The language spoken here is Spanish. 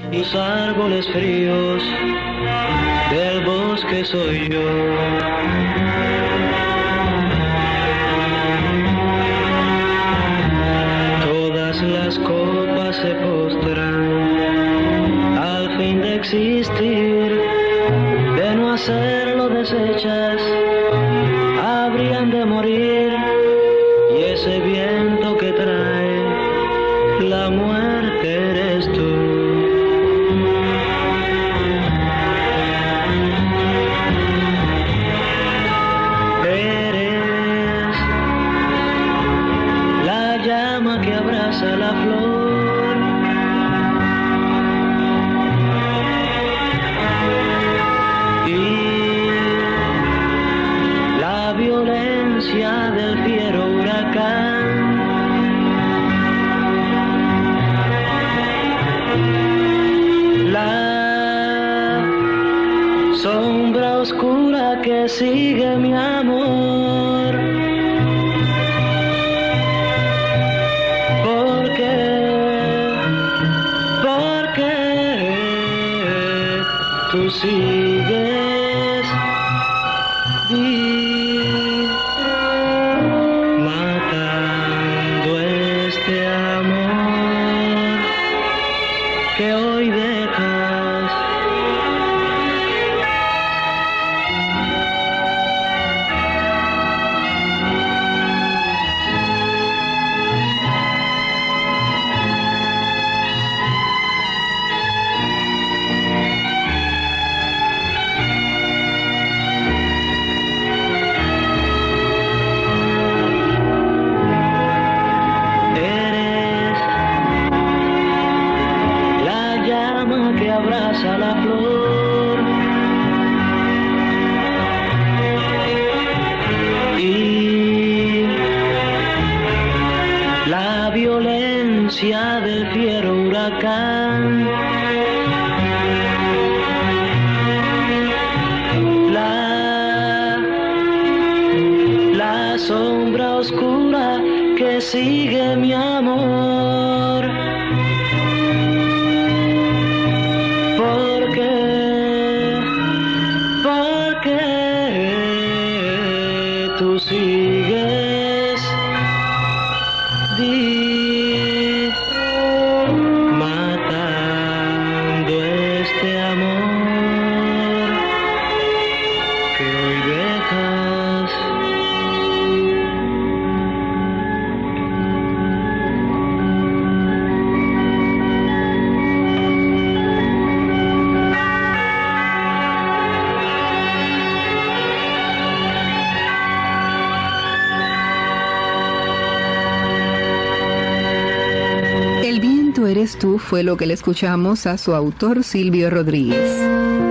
Los árboles fríos del bosque soy yo. Todas las copas se postran al fin de existir, de no hacerlo deshechas, habrían de morir, y ese viento que trae la muerte eres tú. Eres la llama que abraza la flor, y la violencia del fiero huracán. La sombra oscura que sigue mi amor. ¿Por qué? Porque tú sigues matando este amor que hoy dejas. Que abraza la flor, y la violencia del fiero huracán. La sombra oscura que sigue mi amor. Porque tú sigues matando este amor que hoy dejas. El viento eres tú fue lo que le escuchamos a su autor Silvio Rodríguez.